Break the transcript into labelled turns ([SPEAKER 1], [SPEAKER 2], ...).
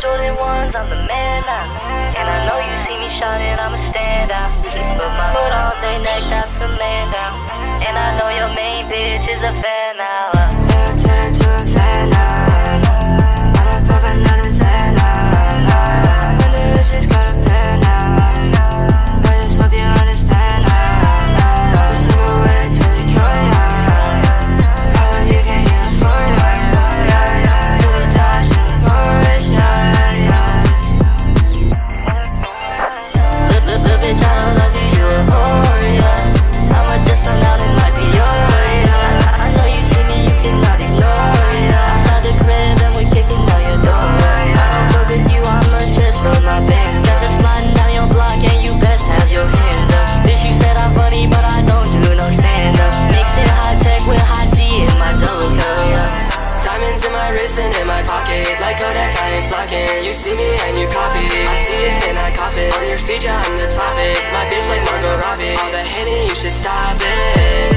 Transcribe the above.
[SPEAKER 1] Jordan 1s, I'm the man now. And I know you see me shining, I'ma stand out. Put my foot on their neck, that's the man down. And I know your main bitch is a fan now.
[SPEAKER 2] Never turn into a fan now. I'ma pop another Xan now. When the issues got a pen now. I just hope you understand now. Let's take a way to the cure, yeah. I hope you can get it for ya. To the dash and the Porsche, yeah.
[SPEAKER 1] The bitch, I don't love you, you a whore, yeah. I'ma just allow it, might be yours, yeah. I know you see me, you cannot ignore, yeah. Outside the crib and we kicking down your door, yeah. I don't fuck with you, I'ma just roll my bands. Got you sliding down your block and you best have your hands up. Bitch, you said I'm funny, but I don't do no stand-up. Mixing high tech with high C in my double cup, yeah.
[SPEAKER 2] Diamonds in my wrist and in my pocket. Like Kodak, I ain't flocking. You see me and you copy. I see it and I cop it. On your feature, I'm the topic. My bitch like Margot Robbie. All the hating, you should stop it.